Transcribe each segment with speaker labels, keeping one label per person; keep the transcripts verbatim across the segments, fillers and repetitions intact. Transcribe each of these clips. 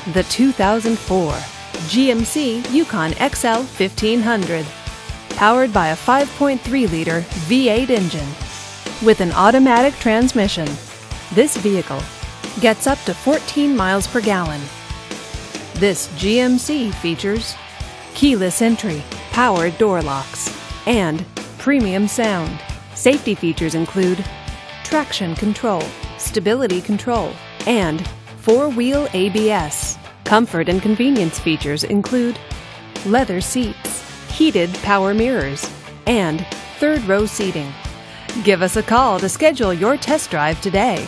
Speaker 1: The two thousand four G M C Yukon X L fifteen hundred. Powered by a five point three liter V eight engine. With an automatic transmission, this vehicle gets up to fourteen miles per gallon. This G M C features keyless entry, powered door locks, and premium sound. Safety features include traction control, stability control, and four-wheel A B S. Comfort and convenience features include leather seats, heated power mirrors, and third-row seating. Give us a call to schedule your test drive today.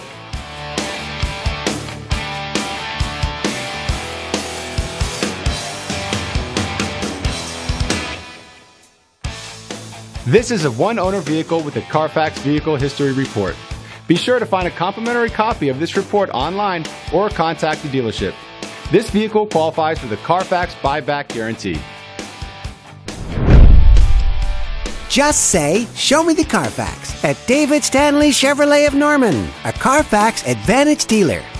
Speaker 2: This is a one-owner vehicle with a Carfax Vehicle History Report. Be sure to find a complimentary copy of this report online or contact the dealership. This vehicle qualifies for the Carfax Buyback Guarantee.
Speaker 3: Just say, "Show me the Carfax" at David Stanley Chevrolet of Norman, a Carfax Advantage dealer.